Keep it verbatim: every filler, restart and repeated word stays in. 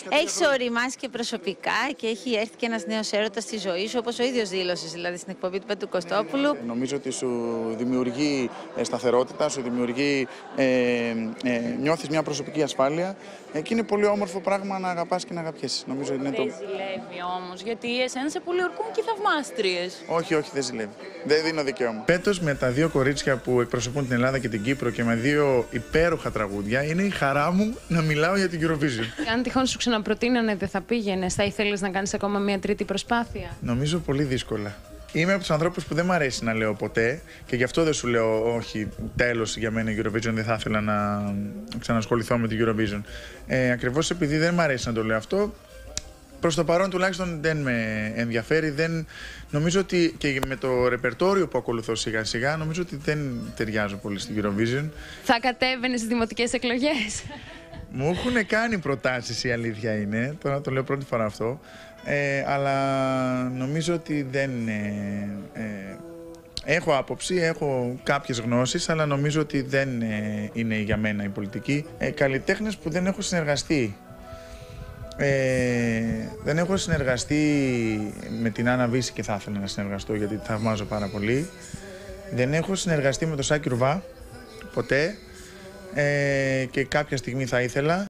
Έχει οριμάσει και προσωπικά και έχει έρθει και ένας νέος έρωτας στη ζωή σου, όπως ο ίδιος δήλωσε δηλαδή στην εκπομπή του Πέτρου Κωστόπουλου. Νομίζω ότι σου δημιουργεί σταθερότητα, σου δημιουργεί, ε, ε, νιώθεις μια προσωπική ασφάλεια ε, και είναι πολύ όμορφο πράγμα να αγαπάς και να αγαπιέσαι. Νομίζω είναι το... Δεν ζηλεύει όμως, γιατί εσένα σε πολιορκούν και οι θαυμάστριες. Όχι, όχι, δεν ζηλεύει. Δεν δίνω δικαίωμα. Φέτος με τα δύο κορίτσια που εκπροσωπούν την Ελλάδα και την Κύπρο και με δύο υπέροχα τραγούδια, είναι η χαρά μου να μιλάω για την Eurovision. Αν τυχόν σου ξαναπροτείνανε, δεν θα πήγαινες, θα ήθελες να κάνεις ακόμα μια τρίτη προσπάθεια? Νομίζω πολύ δύσκολα. Είμαι από τους ανθρώπους που δεν μου αρέσει να λέω ποτέ και γι' αυτό δεν σου λέω όχι, τέλος για μένα η Eurovision, δεν θα ήθελα να ξανασχοληθώ με την Eurovision. Ε, ακριβώς επειδή δεν μου αρέσει να το λέω αυτό, προς το παρόν τουλάχιστον δεν με ενδιαφέρει. Δεν... Νομίζω ότι και με το ρεπερτόριο που ακολουθώ σιγά σιγά, νομίζω ότι δεν ταιριάζω πολύ στην Eurovision. Θα κατέβαινες στις δημοτικές εκλογές? Μου έχουν κάνει προτάσεις, η αλήθεια είναι, τώρα το λέω πρώτη φορά αυτό, ε, αλλά νομίζω ότι δεν... Ε, ε, έχω άποψη, έχω κάποιες γνώσεις, αλλά νομίζω ότι δεν ε, είναι για μένα η πολιτική. Ε, καλλιτέχνες που δεν έχω συνεργαστεί. Ε, δεν έχω συνεργαστεί με την Άννα Βύση και θα ήθελα να συνεργαστώ γιατί τη θαυμάζω πάρα πολύ. Δεν έχω συνεργαστεί με τον Σάκη Ρουβά, ποτέ. Ε, και κάποια στιγμή θα ήθελα.